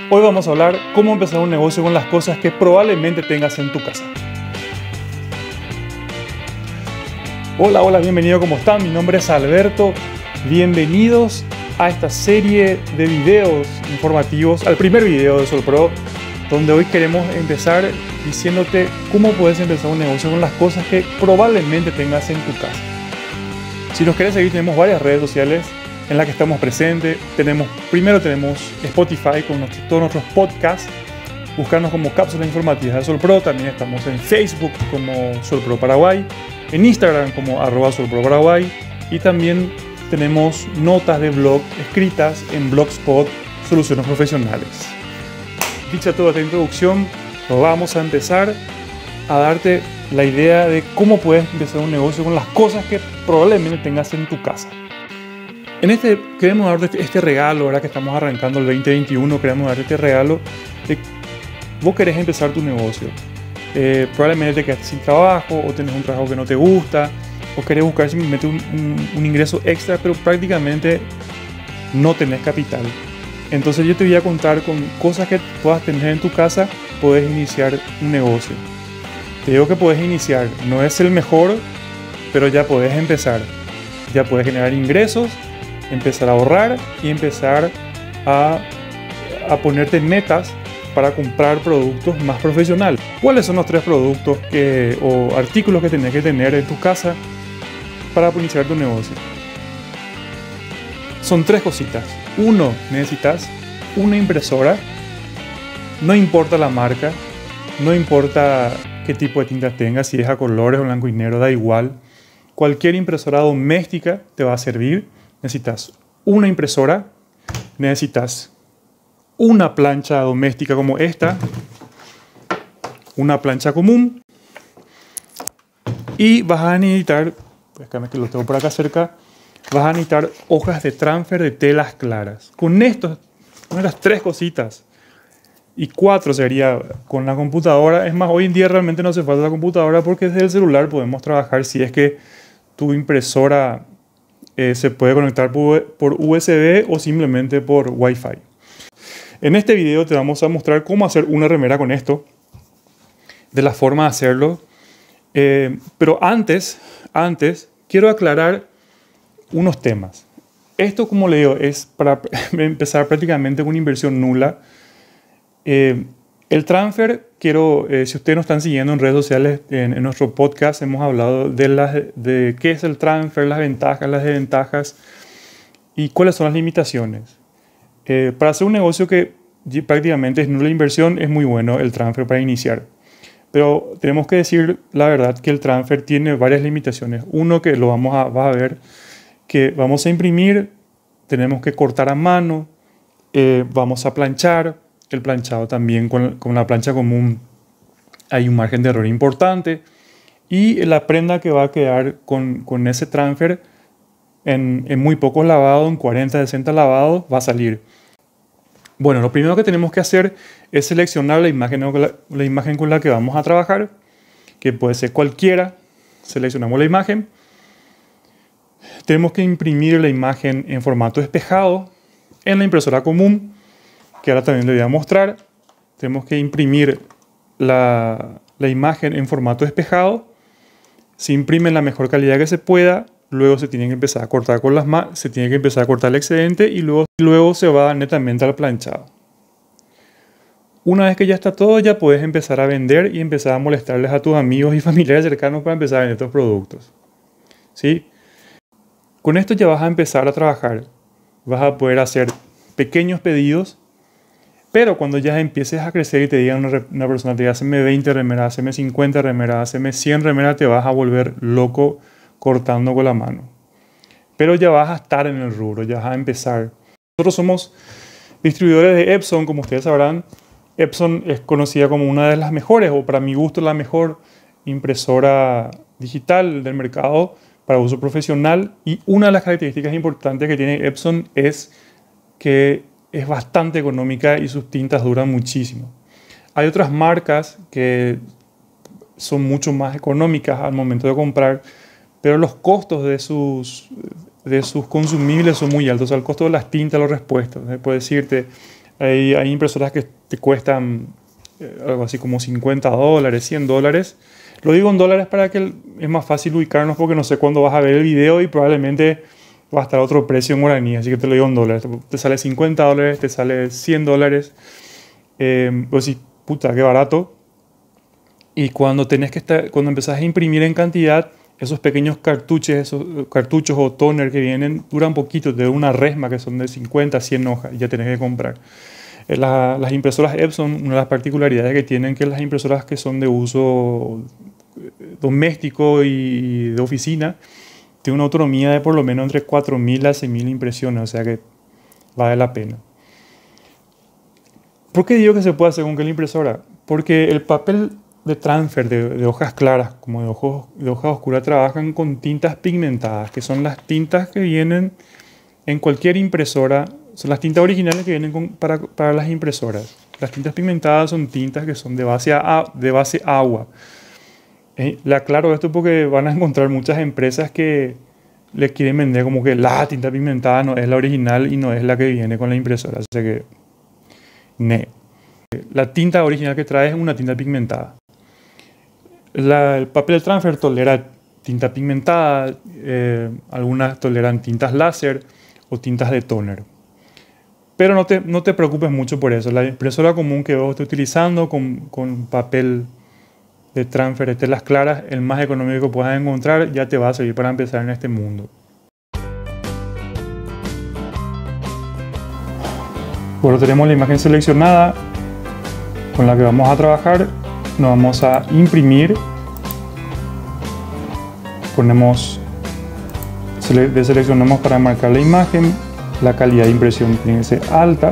Hoy vamos a hablar cómo empezar un negocio con las cosas que probablemente tengas en tu casa. Hola, bienvenido, ¿cómo están? Mi nombre es Alberto. Bienvenidos a esta serie de videos informativos, al primer video de SolPro, donde hoy queremos empezar diciéndote cómo puedes empezar un negocio con las cosas que probablemente tengas en tu casa. Si nos querés seguir, tenemos varias redes sociales en las que estamos presentes. Primero tenemos Spotify con todos nuestros podcasts. Buscarnos como cápsulas informativas de SolPro. También estamos en Facebook como SolPro Paraguay, en Instagram como @SolProParaguay, y también tenemos notas de blog escritas en Blogspot Soluciones Profesionales. Dicha toda esta introducción, vamos a empezar a darte la idea de cómo puedes empezar un negocio con las cosas que probablemente tengas en tu casa. Queremos darte este regalo, ahora que estamos arrancando el 2021, queremos darte este regalo de vos querés empezar tu negocio. Probablemente te quedaste sin trabajo, o tenés un trabajo que no te gusta, o querés buscar simplemente un ingreso extra, pero prácticamente no tenés capital. Entonces yo te voy a contar con cosas que puedas tener en tu casa, puedes iniciar un negocio. Te digo que puedes iniciar, no es el mejor, pero ya puedes empezar. Ya puedes generar ingresos, empezar a ahorrar y empezar a ponerte metas para comprar productos más profesionales. ¿Cuáles son los 3 productos o artículos que tenés que tener en tu casa para iniciar tu negocio? Son 3 cositas. 1, necesitas una impresora. No importa la marca, no importa qué tipo de tinta tengas, si es a colores o blanco y negro, da igual. Cualquier impresora doméstica te va a servir. Necesitas una impresora, necesitas una plancha doméstica como esta, una plancha común, y vas a necesitar, déjame que lo tengo por acá cerca, vas a necesitar hojas de transfer de telas claras. Con estas 3 cositas, y 4 sería con la computadora. Es más, hoy en día realmente no hace falta la computadora porque desde el celular podemos trabajar si es que tu impresora se puede conectar por USB o simplemente por Wi-Fi. En este video te vamos a mostrar cómo hacer una remera con esto, de la forma de hacerlo. Pero antes quiero aclarar unos temas. Esto, como le digo, es para empezar prácticamente con una inversión nula. El transfer, si ustedes nos están siguiendo en redes sociales, en nuestro podcast hemos hablado de qué es el transfer, las ventajas, las desventajas y cuáles son las limitaciones. Para hacer un negocio que prácticamente es nula inversión, es muy bueno el transfer para iniciar. Pero tenemos que decir la verdad que el transfer tiene varias limitaciones. Uno, que vas a ver, que vamos a imprimir, tenemos que cortar a mano, vamos a planchar. El planchado también con la plancha común hay un margen de error importante, y la prenda que va a quedar con ese transfer en muy pocos lavados, en 40, 60 lavados, va a salir. Bueno, lo primero que tenemos que hacer es seleccionar la imagen con la que vamos a trabajar, que puede ser cualquiera. Seleccionamos la imagen. Tenemos que imprimir la imagen en formato espejado en la impresora común, que ahora también les voy a mostrar. Tenemos que imprimir la imagen en formato espejado. Se imprime en la mejor calidad que se pueda. Luego se tiene que empezar a cortar con las manos, se tiene que empezar a cortar el excedente, y luego se va netamente al planchado. Una vez que ya está todo, ya puedes empezar a vender y empezar a molestarles a tus amigos y familiares cercanos para empezar a vender estos productos. ¿Sí? Con esto ya vas a empezar a trabajar. Vas a poder hacer pequeños pedidos. Pero cuando ya empieces a crecer y te diga una persona, te diga, hazme 20 remeras, hazme 50 remeras, hazme 100 remeras, te vas a volver loco cortando con la mano. Pero ya vas a estar en el rubro, ya vas a empezar. Nosotros somos distribuidores de Epson, como ustedes sabrán. Epson es conocida como una de las mejores, o para mi gusto la mejor impresora digital del mercado para uso profesional. Y una de las características importantes que tiene Epson es que es bastante económica y sus tintas duran muchísimo. Hay otras marcas que son mucho más económicas al momento de comprar, pero los costos de sus consumibles son muy altos. O sea, el costo de las tintas, los repuestos. Puedo decirte, Hay impresoras que te cuestan algo así como $50, $100. Lo digo en dólares para que es más fácil ubicarnos, porque no sé cuándo vas a ver el video y probablemente va a estar a otro precio en guaraní, así que te lo digo en dólares. Te sale $50, te sale $100. Pues sí, puta, qué barato. Y cuando cuando empezás a imprimir en cantidad, esos pequeños cartuchos, o toner que vienen, duran poquito, te da una resma que son de 50 a 100 hojas y ya tenés que comprar. Las impresoras Epson, una de las particularidades que tienen, que las impresoras que son de uso doméstico y de oficina, tienen una autonomía de por lo menos entre 4.000 a 6.000 impresiones, o sea que vale la pena. ¿Por qué digo que se puede hacer con la impresora? Porque el papel de transfer de hojas claras como de hojas oscuras trabajan con tintas pigmentadas, que son las tintas que vienen en cualquier impresora, son las tintas originales que vienen para las impresoras. Las tintas pigmentadas son tintas que son de base agua. Le aclaro esto porque van a encontrar muchas empresas que les quieren vender como que la tinta pigmentada no es la original y no es la que viene con la impresora. O sea que, la tinta original que trae es una tinta pigmentada. El papel transfer tolera tinta pigmentada, algunas toleran tintas láser o tintas de tóner. Pero no te preocupes mucho por eso. La impresora común que vos estés utilizando con papel de transfer de telas claras, el más económico que puedas encontrar, ya te va a servir para empezar en este mundo. Bueno, tenemos la imagen seleccionada con la que vamos a trabajar. Nos vamos a imprimir. Deseleccionamos para marcar la imagen. La calidad de impresión tiene que ser alta.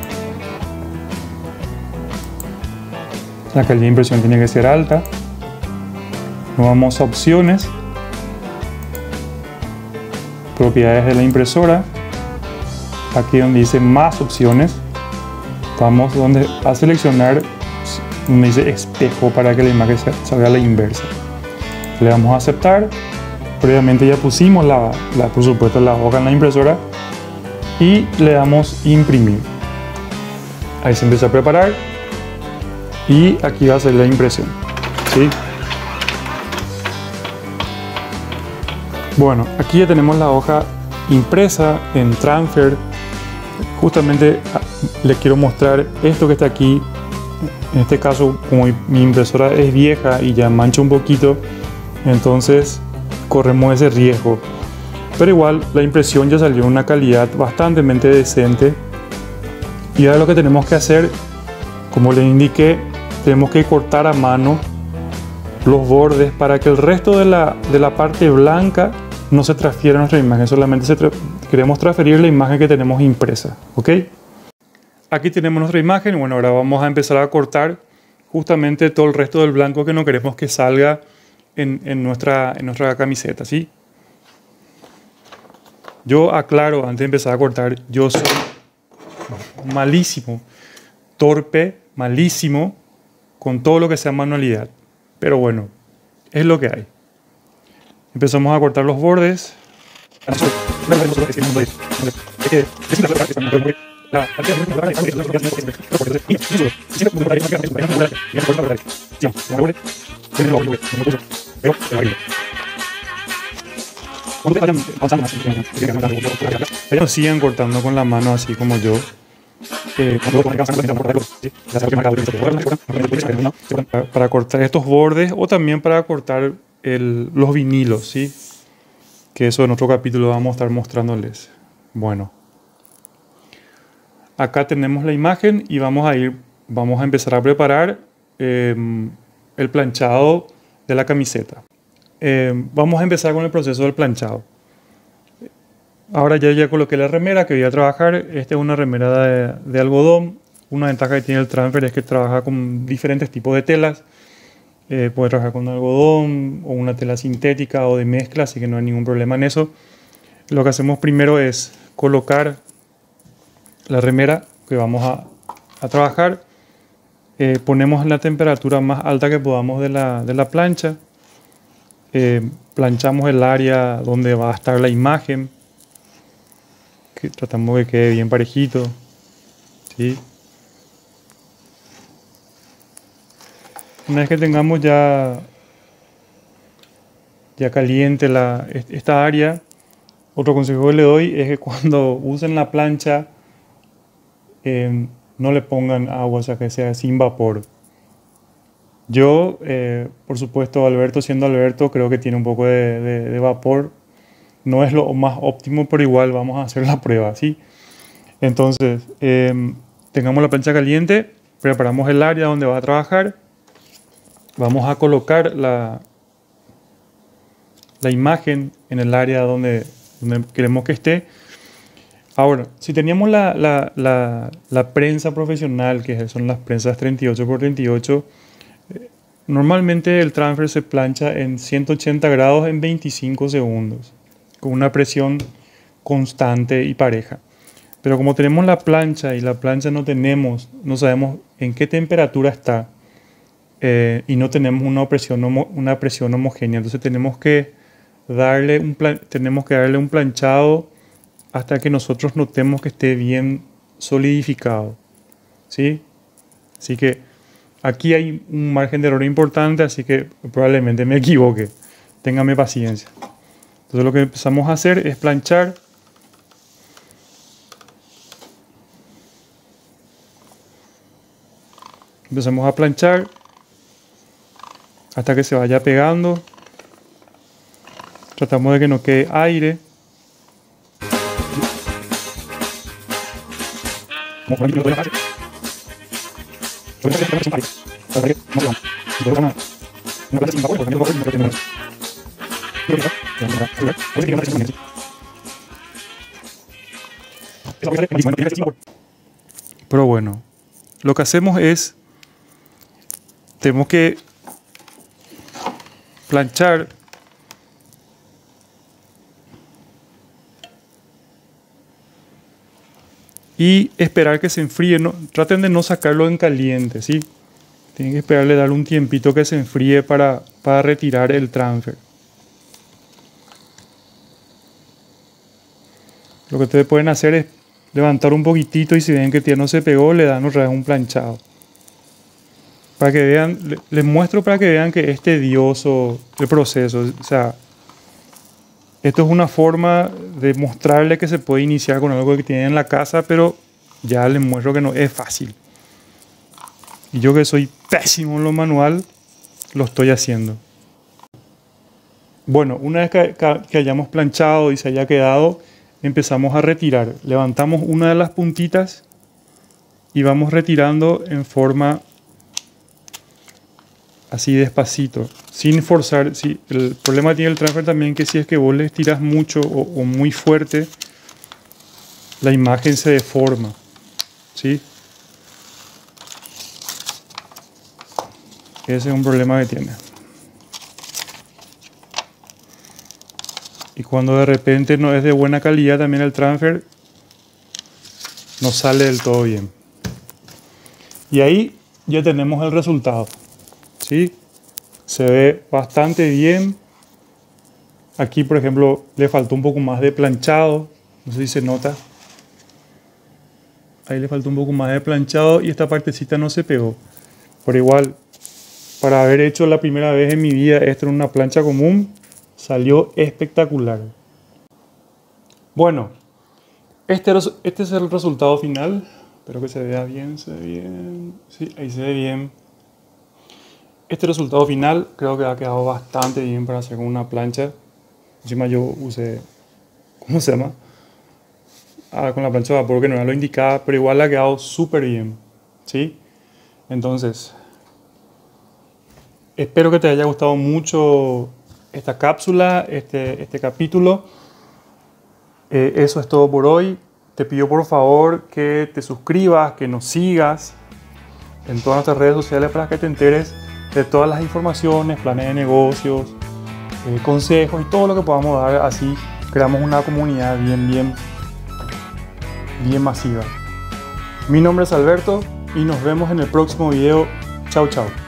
La calidad de impresión tiene que ser alta. Nos vamos a opciones. Propiedades de la impresora. Aquí donde dice más opciones. Vamos a seleccionar donde dice espejo para que la imagen salga a la inversa. Le damos a aceptar. Previamente ya pusimos por supuesto la hoja en la impresora y le damos imprimir. Ahí se empieza a preparar y aquí va a salir la impresión, ¿sí? Bueno, aquí ya tenemos la hoja impresa en transfer. Justamente les quiero mostrar esto que está aquí. En este caso, como mi impresora es vieja y ya mancha un poquito, entonces corremos ese riesgo. Pero igual la impresión ya salió en una calidad bastante decente. Y ahora lo que tenemos que hacer, como les indiqué, tenemos que cortar a mano los bordes para que el resto de la parte blanca no se transfiera a nuestra imagen. Solamente queremos transferir la imagen que tenemos impresa, ¿ok? Aquí tenemos nuestra imagen. Bueno, ahora vamos a empezar a cortar justamente todo el resto del blanco que no queremos que salga en nuestra camiseta, ¿sí? Yo aclaro, antes de empezar a cortar, yo soy malísimo, torpe, malísimo con todo lo que sea manualidad. Pero bueno, es lo que hay. Empezamos a cortar los bordes. Ellos siguen cortando con la mano así como yo. Para cortar estos bordes o también para cortar los vinilos, ¿sí? Que eso en otro capítulo vamos a estar mostrándoles. Bueno, acá tenemos la imagen y vamos a empezar a preparar el planchado de la camiseta. Vamos a empezar con el proceso del planchado. Ahora ya coloqué la remera que voy a trabajar. Esta es una remera de algodón. Una ventaja que tiene el transfer es que trabaja con diferentes tipos de telas. Puede trabajar con algodón o una tela sintética o de mezcla, así que no hay ningún problema en eso. Lo que hacemos primero es colocar la remera que vamos a trabajar. Ponemos la temperatura más alta que podamos de la plancha. Planchamos el área donde va a estar la imagen. Tratamos de que quede bien parejito, ¿sí? una vez que tengamos ya caliente esta área, otro consejo que le doy es que cuando usen la plancha no le pongan agua, o sea, que sea sin vapor. Yo, por supuesto, Alberto, siendo Alberto, creo que tiene un poco de vapor. No es lo más óptimo, pero igual vamos a hacer la prueba, ¿sí? Entonces, tengamos la plancha caliente, preparamos el área donde va a trabajar. Vamos a colocar la imagen en el área donde queremos que esté. Ahora, si teníamos la prensa profesional, que son las prensas 38×38, normalmente el transfer se plancha en 180 grados en 25 segundos, con una presión constante y pareja. Pero como tenemos la plancha y la plancha no sabemos en qué temperatura está, y no tenemos una presión homogénea, entonces tenemos que darle un planchado hasta que nosotros notemos que esté bien solidificado, ¿sí? Así que aquí hay un margen de error importante, así que probablemente me equivoque. Téngame paciencia. Entonces lo que empezamos a hacer es planchar. Empezamos a planchar hasta que se vaya pegando. Tratamos de que no quede aire. Pero bueno, lo que hacemos es, tenemos que planchar y esperar que se enfríe. Traten de no sacarlo en caliente, ¿sí? Tienen que esperarle, darle un tiempito que se enfríe para retirar el transfer. Lo que ustedes pueden hacer es levantar un poquitito y si ven que no se pegó, le dan otra vez un planchado. Para que vean, les muestro para que vean que es tedioso el proceso. O sea, esto es una forma de mostrarle que se puede iniciar con algo que tienen en la casa, pero ya les muestro que no es fácil. Y yo, que soy pésimo en lo manual, lo estoy haciendo. Bueno, una vez que hayamos planchado y se haya quedado, empezamos a retirar. Levantamos una de las puntitas y vamos retirando en forma así despacito, sin forzar. Si, el problema tiene el transfer también, que si es que vos le estiras mucho o muy fuerte, la imagen se deforma, ¿sí? Ese es un problema que tiene. Y cuando de repente no es de buena calidad también el transfer, no sale del todo bien. Y ahí ya tenemos el resultado, ¿sí? Se ve bastante bien. Aquí, por ejemplo, le faltó un poco más de planchado. No sé si se nota. Ahí le faltó un poco más de planchado y esta partecita no se pegó. Pero igual, para haber hecho la primera vez en mi vida esto en una plancha común, salió espectacular. Bueno, este es el resultado final. Espero que se vea bien, se ve bien. Sí, ahí se ve bien. Este resultado final creo que ha quedado bastante bien para hacer con una plancha. Encima yo usé, ¿cómo se llama? Con la plancha de vapor, que no era lo indicado, pero igual ha quedado súper bien, ¿sí? Entonces, espero que te haya gustado mucho esta cápsula, este capítulo. Eso es todo por hoy. Te pido por favor que te suscribas, que nos sigas en todas nuestras redes sociales para que te enteres de todas las informaciones, planes de negocios, consejos y todo lo que podamos dar. Así creamos una comunidad bien masiva. Mi nombre es Alberto y nos vemos en el próximo video. Chao, chao.